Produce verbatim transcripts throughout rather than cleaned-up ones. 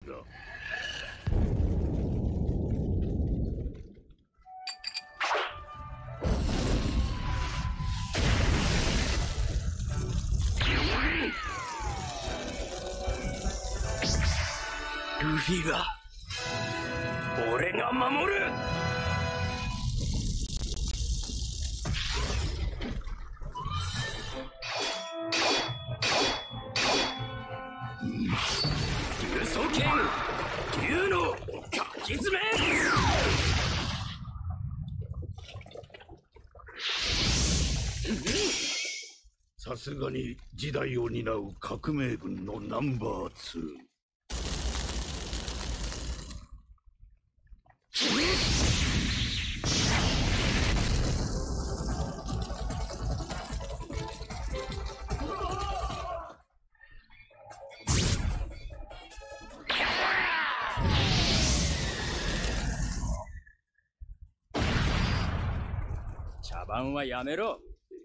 だ。ルフィが俺が守る。竜双剣竜のかき爪。さすがに時代を担う革命軍のナンバーツー。 茶番はやめろ。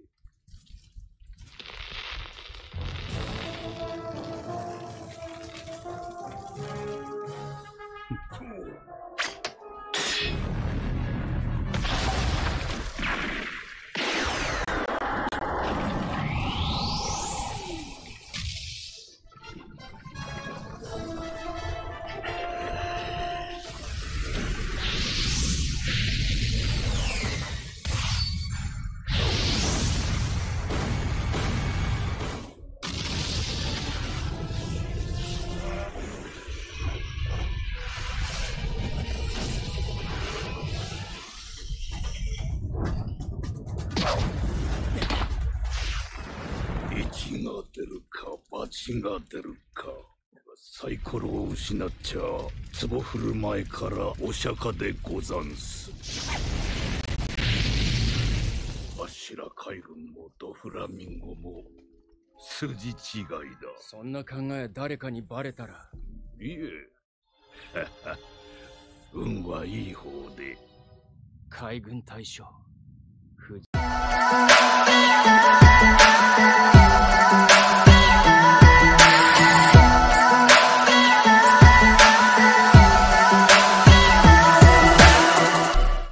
一が出るか八が出るか。サイコロを失っちゃ壺振る前からお釈迦でござんす。アシラ海軍もドフラミンゴも筋違いだ。 そんな考え誰かにバレたら。 いえ運はいい方で。 海軍大将藤